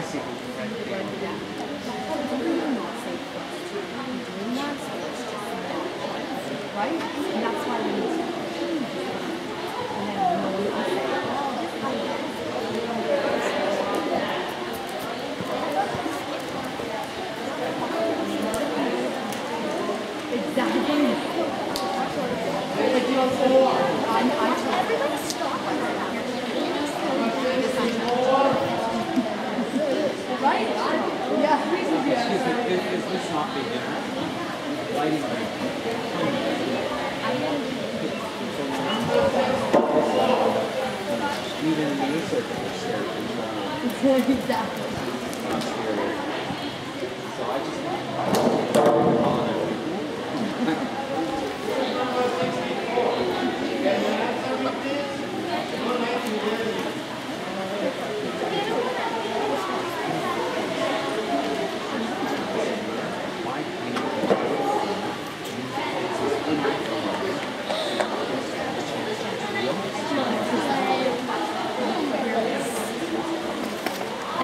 see. Right? And that's why we need to change it. And then no one can say, oh, this is how you do it. Exactly. But you also, everybody stop. Right? Yeah. Is this not big difference? Lighting even in the circle, Exactly. so I just